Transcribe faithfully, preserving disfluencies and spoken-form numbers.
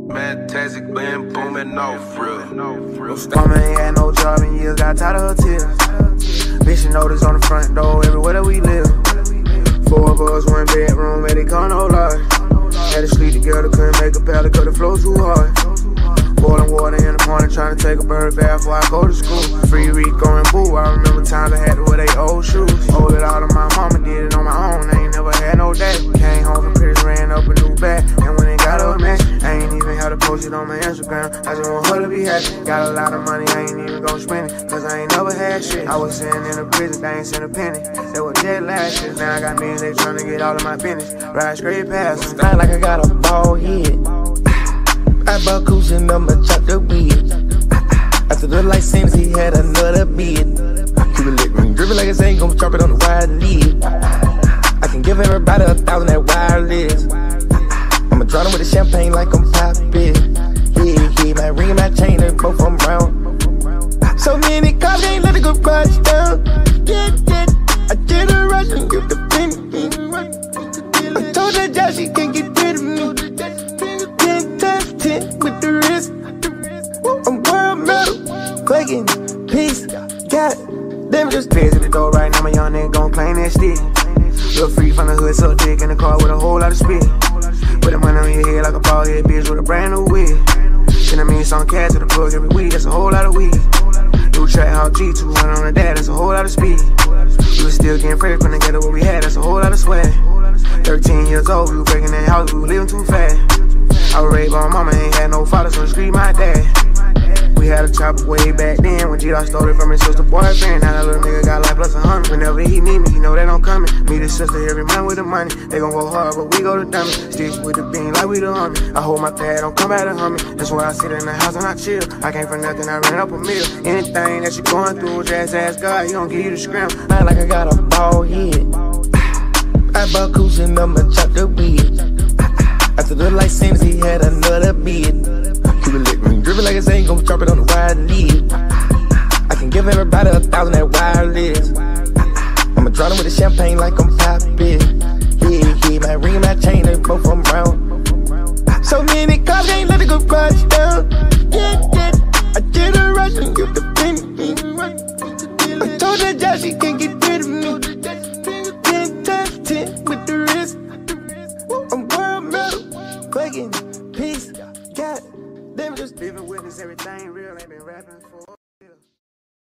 Fantastic, been booming off real. Mama ain't had no job in years, got tired of her tears. Bitch, notice on the front door everywhere that we live. Four of us, one bedroom, made it come no lie. Had to sleep together, couldn't make a pallet cause the flow too hard. Boiling water in the morning, trying to take a bird bath before I go to school. Free Rico and Boo, I remember times I had to wear they old shoes. Hold it all to my mama, did it on my own, I ain't never had no daddy. Came home from Paris, ran up a new bag, and when it got a match, I ain't even had to post it on my Instagram. I just want her to be happy. Got a lot of money, I ain't even gon' spend it, cause I ain't never had shit. I was sitting in a prison, they ain't sent a penny. They was dead last year, now I got millions, they tryna get all of my business. Ride straight past them. Like I got a bald head. I bought cushion, I'ma chop the weed. After the license, he had another bid. Keep it lit, man. Drippin' like it's ain't gon' drop it on the wide lead. I can give everybody a thousand that wireless. I'ma draw them with the champagne like I'm poppin'. Yeah, yeah, my ring and my chain, they both from round. So many cops ain't let it go crash down. Yeah, yeah, I did a rush and give the penny. I told that judge she can't get rid of me. With the wrist, I'm world medal, clicking, peace, got it. Them just pairs at the door right now, my young nigga gon' claim that stick. Real free from the hood, so dick in the car with a whole lot of spit. Put the money on your head like a bald head bitch with a brand new wig. Then I mean some cash to the plug every week, that's a whole lot of weed. New track how G two went on the dad, that's a whole lot of speed. We was still getting fresh from together what we had, that's a whole lot of swag. Thirteen years old, we was breaking that house, we was living too fast. I was raised by my mama, ain't had no father, so scream my dad. We had a chopper way back then when G-Dog stole it from his sister boyfriend. Now that little nigga got life plus a hundred. Whenever he need me, he know that I'm coming. Meet his sister every month with the money. They gon' go hard, but we go to dummy. Sticks with the bean like we the homie. I hold my pad, don't come back to hummy. That's why I sit in the house and I chill. I came for nothing, I ran up a meal. Anything that you going through, just ask God, he gon' give you the scrim. Not like I got a bald head. I bought cushion, I'ma chop the weed. After the license, he had another bid. Keep it lit, man. Drippin' like it's ain't gon' drop it on the wide lead. I can give everybody a thousand that wireless. I'ma draw them with the champagne like I'm poppin'. Yeah, yeah, my ring and my chain, they both from round. So many cops ain't let it go crash down. Yeah, yeah, I did a rush and give the penny. I told that judge she can't get